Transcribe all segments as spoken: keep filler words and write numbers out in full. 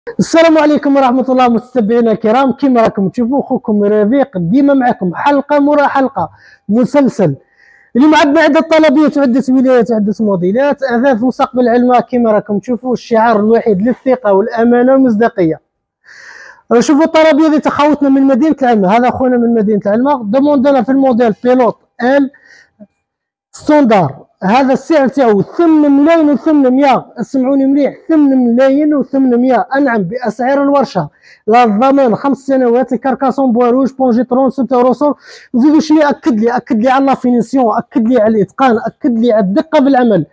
السلام عليكم ورحمة الله متابعينا الكرام. كما راكم تشوفوا خوكم رفيق ديما معكم حلقة مرة حلقة مسلسل اللي معدنا عدة طلبيات وعدة ولايات وعدة موديلات أثاث مستقبل العلماء. كما راكم تشوفوا الشعار الوحيد للثقة والأمانة والمصداقية. شوفوا الطلبية اللي تخوتنا من مدينة العلماء، هذا خونا من مدينة العلماء دوموندنا في الموديل بيلوت ال ستوندار. هذا السعر تاعو ثمانية ملايين وثمانمائة، اسمعوني مليح، ثمانية ملايين وثمانمائة، انعم باسعار الورشه. لا الضمان خمس سنوات، الكاركاسون بواروج بونجيترون ستة روسور. وزيدوا شنو اكد لي اكد لي على لافينيسيون، اكد لي على الاتقان، اكد لي على الدقه بالعمل.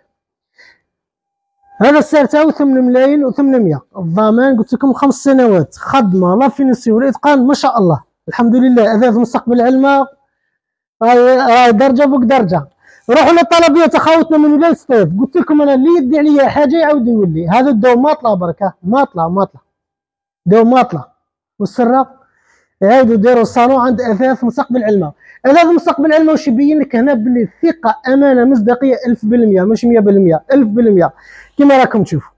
هذا السعر تاعو ثمانية ملايين وثمانمائة، الضمان قلت لكم خمس سنوات، خدمه لافينيسيون الاتقان ما شاء الله الحمد لله. اثاث مستقبل العلماء راهي درجه فوق درجه. روحوا للطلبيه تخوتنا من ولايه سطيف، قلت لكم انا اللي يدي عليا حاجه يعاود يقول لي. هذا الدو ماطله بركه، ماطله ماطله دو ماطله، والسره يعاودوا يديروا الصالون عند اثاث مستقبل العلماء. اثاث مستقبل العلماء واش يبين لك هنا باللي الثقه امانه مصداقيه ألف بالمئة، مش مئة بالمئة، ألف بالمئة. كما راكم تشوفوا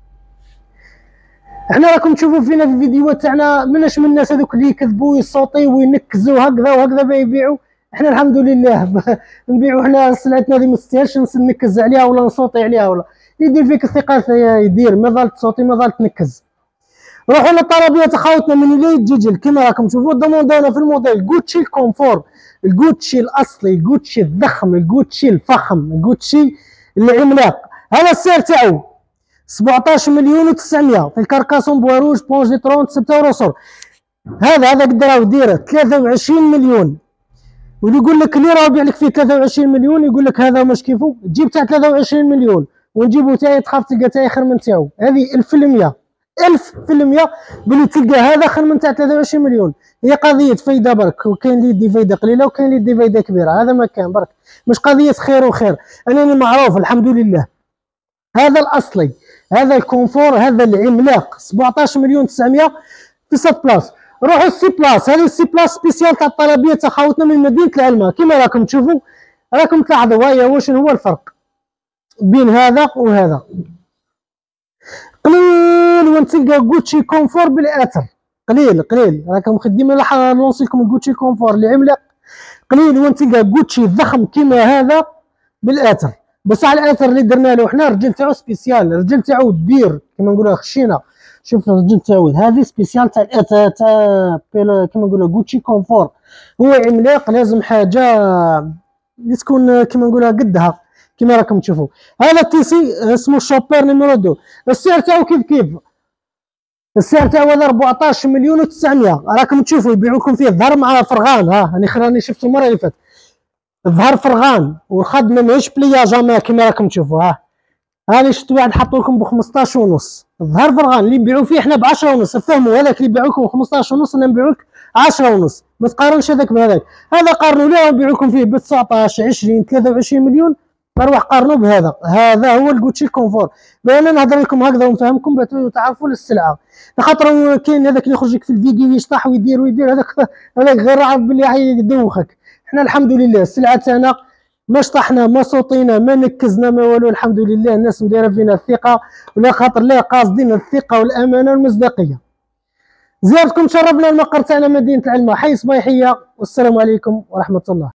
احنا راكم تشوفوا فينا في الفيديوهات تاعنا ماناش من الناس هذوك اللي يكذبوا ويصوتيو وينكزوا هكذا وهكذا بيبيعوا. احنا الحمد لله نبيعوا حنا سلعتنا اللي ما تستاهلش نكز عليها ولا نصوتي عليها، ولا يدير فيك الثقه يدير، ما ظل تصوتي ما ظل تنكز. روحوا للطلبيه تخاوتنا من ولايه جيجل. كما راكم تشوفوا دوموندونا في الموديل غوتشي الكونفور، الغوتشي الاصلي، الغوتشي الضخم، الغوتشي الفخم، الغوتشي العملاق. هذا السعر تاعو سبعطاش مليون وتسعمائة في الكاركاسون بواروج بونجيترون ستة روسور. هذا هذا قد راهو دايره ثلاثة وعشرين مليون، واللي يقول لك اللي راه يبيع لك فيه ثلاثة وعشرين مليون يقول لك هذا مش كيفو. تجيب تاع ثلاثة وعشرين مليون ونجيبو تاعي تخاف تلقى تاعي خير من تاعو. هذه ألف في المئة، ألف في المئة بلي تلقى هذا خير من تاع ثلاثة وعشرين مليون. هي قضيه فايده برك، وكاين اللي يدي فايده قليله وكاين اللي يدي فايده كبيره، هذا ما كان برك، مش قضيه خير وخير. انا اللي معروف الحمد لله. هذا الاصلي، هذا الكونفور، هذا العملاق سبعطاش مليون تسعمائة في ست بلاص. روحوا السي بلاص، هذه السي بلاص سبيسيال تاع الطلبيه تخاوتنا من مدينه العلماء. كما راكم تشوفوا راكم تلاحظوا هيا واش هو الفرق بين هذا وهذا. قليل وين تلقى غوتشي كونفور بالاثر، قليل قليل راكم خديما راح نوصل لكم غوتشي كونفور اللي عملاق. قليل وين تلقى غوتشي ضخم كما هذا بالاثر. بصح الاثر اللي درنا له حنا الرجل تاعو سبيسيال، الرجل تاعو دبير كما نقولوها خشينه. شوف الرجل تاعو هذه سبيسيال تاع تاع تاع كما نقولوا غوتشي كونفور. هو عملاق، لازم حاجه اللي تكون كما نقولها قدها. كما راكم تشوفوا هذا التيسي اسمه شوبير نيميرو اثنين. السعر تاعو كيف كيف، السعر تاعو هذا أربعطاش مليون وتسعمائة. راكم تشوفوا يبيعوا لكم فيه الظهر مع فرغان. ها راني راني شفته المره اللي فاتت، الظهر فرغان والخدمه ماهيش بلياجه كما راكم تشوفوا. ها هاني شفت واحد حطوا لكم ب خمسطاش ونص، الظهر فرغان اللي نبيعوا فيه حنا ب عشرة ونص. فهموا هذاك اللي يبيعوا لكم خمسطاش ونص انا نبيعوا لك عشرة ونص، ما تقارنش هذاك بهذاك. هذا قارنوا ليه نبيعوا لكم فيه ب تسعطاش عشرين ثلاثة وعشرين مليون، نروح قارنوا بهذا. هذا هو الغوتشي الكونفور. بان انا نهضر لكم هكذا ونفهمكم باش تعرفوا السلعه، خاطر كاين هذاك اللي يخرج لك في الفيديو يشطح ويدير ويدير، هذاك هذاك غير عارف باللي يدوخك. حنا الحمد لله السلعه تاعنا ما شطحنا ما صوتينا ما نكزنا ما والو، الحمد لله. الناس مدايره فينا الثقه، ولا خاطر لا قاصدين الثقه والامانه والمصداقيه. زيارتكم شرفنا المقر تاعنا مدينه العلماء حي صبيحيه، والسلام عليكم ورحمه الله.